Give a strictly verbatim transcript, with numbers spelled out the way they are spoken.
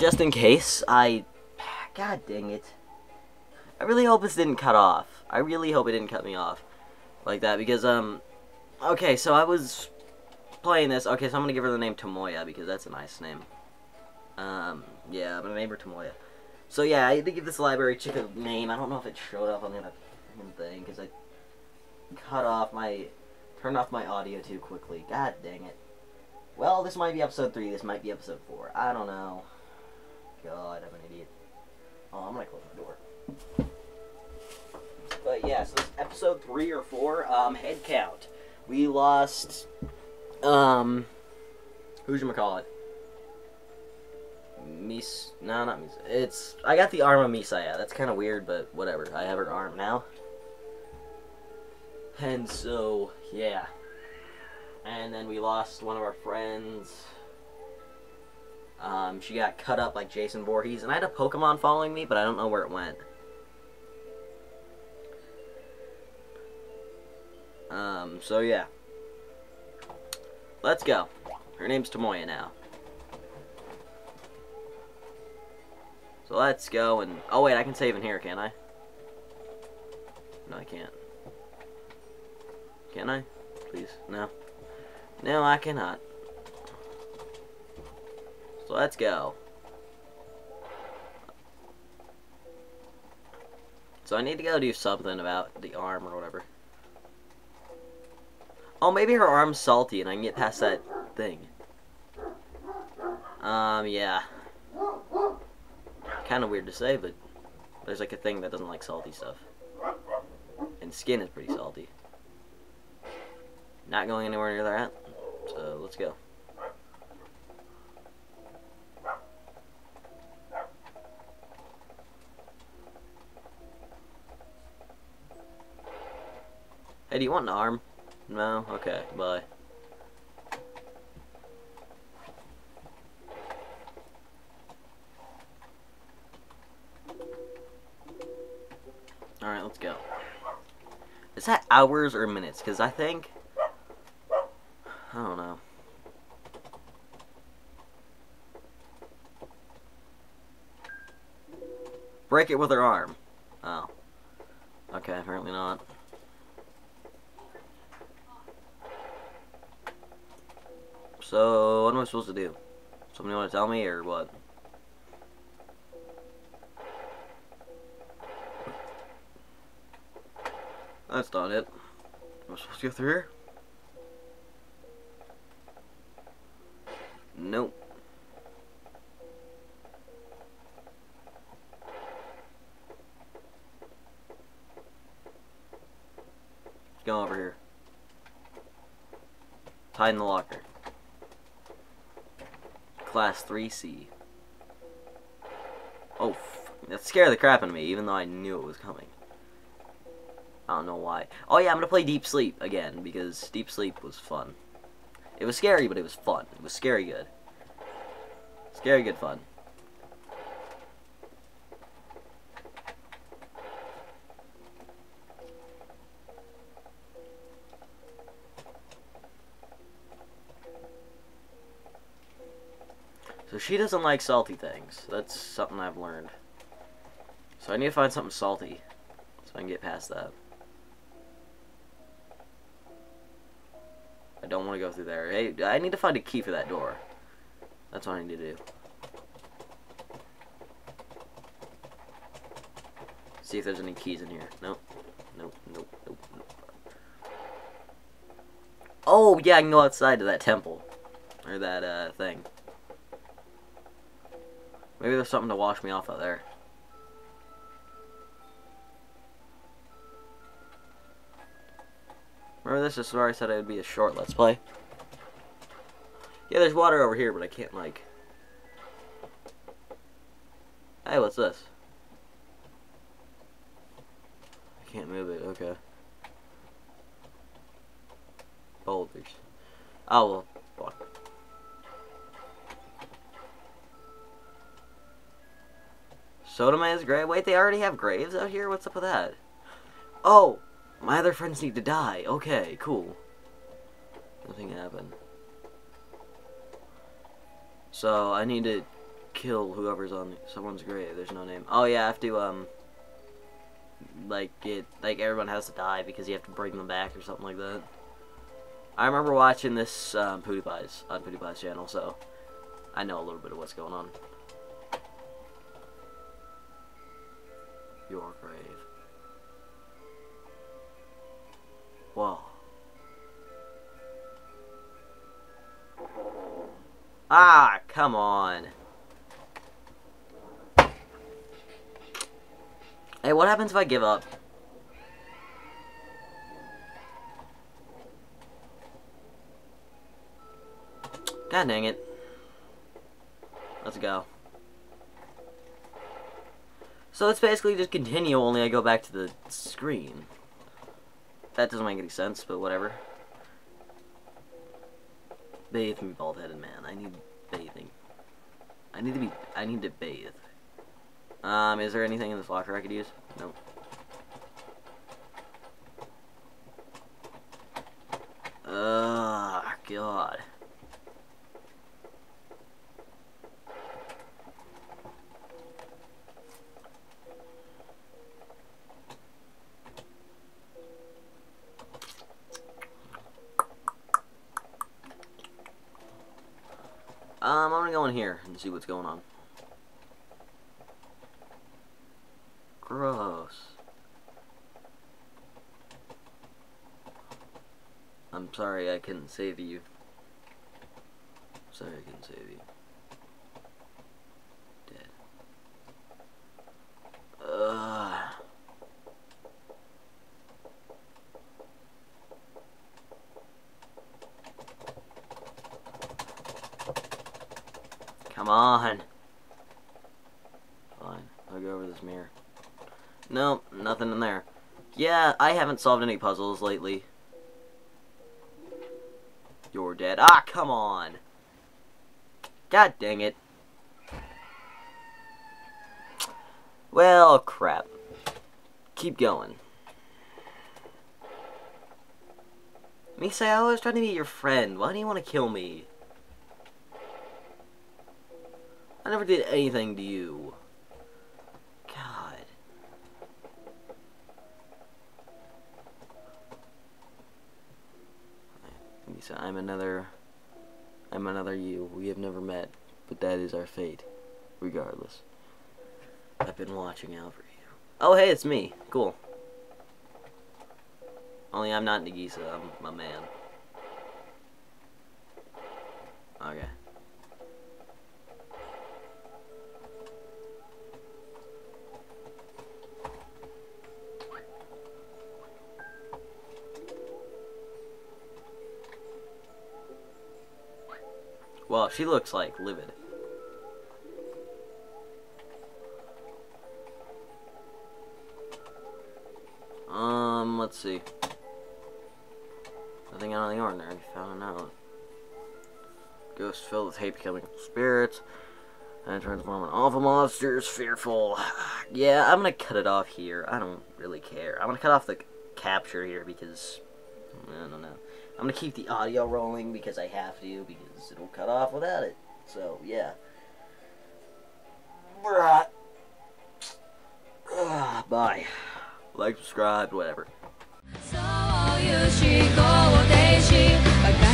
just in case, I... God dang it. I really hope this didn't cut off. I really hope it didn't cut me off like that, because, um... okay, so I was playing this. Okay, so I'm gonna give her the name Tomoya, because that's a nice name. Um, yeah, I'm gonna name her Tomoya. So, yeah, I had to give this library chick a name. I don't know if it showed up on the thing, because I cut off my... turned off my audio too quickly. God dang it. Well, this might be episode three, this might be episode four. I don't know. God, I'm an idiot. Oh, I'm gonna close the door. But yeah, so this episode three or four, um, head count. We lost, um, who'chamacallit? Mis, no, not Mis, it's, I got the arm of Misaya. That's kind of weird, but whatever. I have her arm now. And so, yeah. And then we lost one of our friends. Um, she got cut up like Jason Voorhees, and I had a Pokemon following me, but I don't know where it went. Um, so yeah. Let's go. Her name's Tomoya now. So let's go and... oh wait, I can save in here, can't I? No, I can't. Can I? Please? No. No, I cannot. So let's go. So I need to go do something about the arm or whatever. Oh, maybe her arm's salty and I can get past that thing. Um, yeah. Kind of weird to say, but there's like a thing that doesn't like salty stuff. And skin is pretty salty. Not going anywhere near that, so let's go. Hey, do you want an arm? No? Okay, bye. Alright, let's go. Is that hours or minutes? Because I think... I don't know. Break it with her arm. Oh. Okay, apparently not. So, what am I supposed to do? Somebody want to tell me, or what? That's not it. Am I supposed to go through here? Nope. Let's go over here. Hide in the locker. Class three C. Oh, f that scared the crap out of me, even though I knew it was coming. I don't know why. Oh yeah, I'm gonna play Deep Sleep again, because Deep Sleep was fun. It was scary, but it was fun. It was scary good. Scary good fun. So she doesn't like salty things. That's something I've learned. So I need to find something salty so I can get past that. I don't want to go through there. Hey, I need to find a key for that door. That's what I need to do. See if there's any keys in here. Nope. Nope. Nope. Nope. Nope. Oh, yeah, I can go outside to that temple. Or that, uh, thing. Maybe there's something to wash me off out there. Remember, this is where I said it would be a short Let's Play? Yeah, there's water over here, but I can't, like... Hey, what's this? I can't move it, okay. Boulders. Oh, well, fuck. Sotomaya's grave? Wait, they already have graves out here? What's up with that? Oh! My other friends need to die. Okay, cool. Nothing happened. So, I need to kill whoever's on someone's grave. There's no name. Oh yeah, I have to um like get like everyone has to die because you have to bring them back or something like that. I remember watching this um, PewDiePie's on PewDiePie's channel, so I know a little bit of what's going on. Your grave. Whoa. Ah, come on. Hey, what happens if I give up? God dang it. Let's go. So it's basically just continue, only I go back to the screen. That doesn't make any sense, but whatever. Bathe me, bald-headed man. I need bathing. I need to be... I need to bathe. Um, is there anything in this locker I could use? Nope. Ugh, God. Um, I'm gonna go in here and see what's going on. Gross. I'm sorry I couldn't save you. Sorry I couldn't save you. Dead. Ugh. Come on. Fine. I'll go over this mirror. Nope, nothing in there. Yeah, I haven't solved any puzzles lately. You're dead. Ah, come on. God dang it. Well, crap. Keep going. Misa, I was trying to be your friend. Why do you want to kill me? I never did anything to you. God. Misa, I'm another... I'm another you. We have never met, but that is our fate. Regardless. I've been watching out for you. Oh, hey, it's me. Cool. Only I'm not Nagisa. I'm a man. Okay. Well, she looks like livid. Um, let's see. Nothing out of the ordinary. Found out. Ghost filled with hate becoming spirits. And transforming awful monsters. Fearful. Yeah, I'm gonna cut it off here. I don't really care. I'm gonna cut off the capture here because... I don't know. I'm gonna keep the audio rolling because I have to, because it'll cut off without it. So, yeah. Bye. Like, subscribe, whatever.